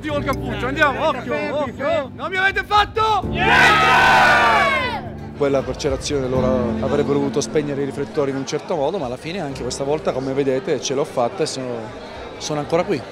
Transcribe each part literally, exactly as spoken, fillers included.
l'ultimo il cappuccio, andiamo, occhio, occhio! Non mi avete fatto niente! Quella carcerazione loro avrebbero voluto spegnere i riflettori in un certo modo, ma alla fine anche questa volta, come vedete, ce l'ho fatta e sono, sono ancora qui.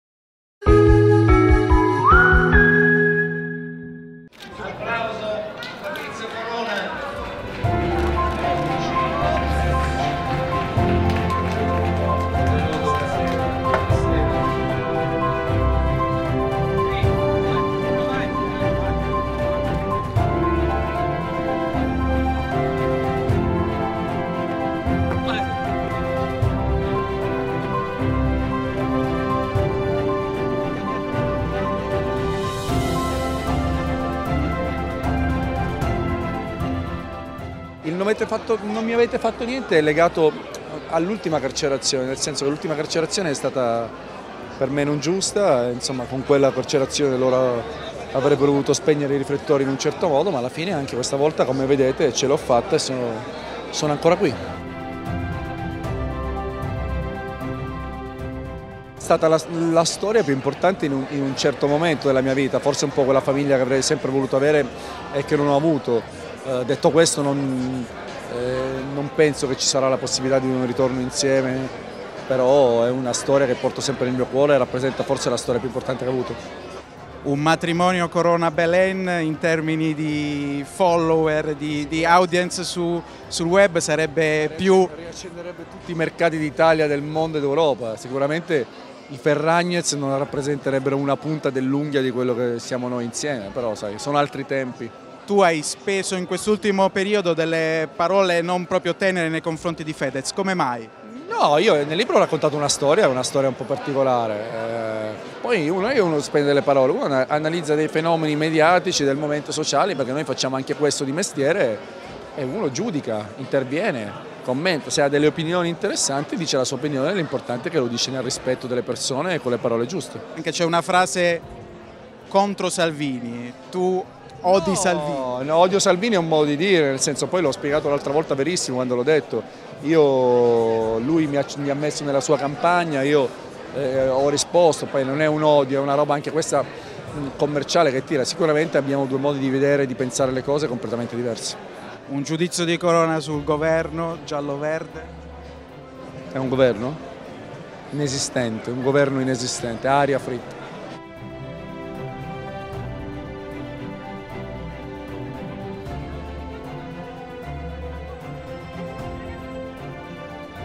Il non, avete fatto, non mi avete fatto niente è legato all'ultima carcerazione, nel senso che l'ultima carcerazione è stata per me non giusta, insomma con quella carcerazione loro avrebbero voluto spegnere i riflettori in un certo modo, ma alla fine anche questa volta, come vedete, ce l'ho fatta e sono, sono ancora qui. È stata la, la storia più importante in un, in un certo momento della mia vita, forse un po' quella famiglia che avrei sempre voluto avere e che non ho avuto. Uh, detto questo non, eh, non penso che ci sarà la possibilità di un ritorno insieme, però è una storia che porto sempre nel mio cuore e rappresenta forse la storia più importante che ho avuto. Un matrimonio Corona-Belen in termini di follower, di, di audience su, sul web sarebbe più... Riaccenderebbe tutti i mercati d'Italia, del mondo e d'Europa. Sicuramente i Ferragnez non rappresenterebbero una punta dell'unghia di quello che siamo noi insieme, però sai, sono altri tempi. Tu hai speso in quest'ultimo periodo delle parole non proprio tenere nei confronti di Fedez, come mai? No, io nel libro ho raccontato una storia, una storia un po' particolare, eh, poi uno, io uno spende delle parole, uno analizza dei fenomeni mediatici del momento sociale, perché noi facciamo anche questo di mestiere, e uno giudica, interviene, commenta, se ha delle opinioni interessanti dice la sua opinione, l'importante è che lo dice nel rispetto delle persone e con le parole giuste. Anche c'è una frase contro Salvini, tu... Odi no, Salvini? No, odio Salvini è un modo di dire, nel senso, poi l'ho spiegato l'altra volta verissimo quando l'ho detto. Io, lui mi ha, mi ha messo nella sua campagna, io eh, ho risposto, poi non è un odio, è una roba anche questa commerciale che tira. Sicuramente abbiamo due modi di vedere e di pensare le cose completamente diversi. Un giudizio di Corona sul governo giallo-verde? È un governo? Inesistente, un governo inesistente, aria fritta.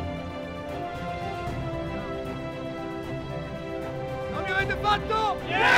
Non mi avete fatto niente!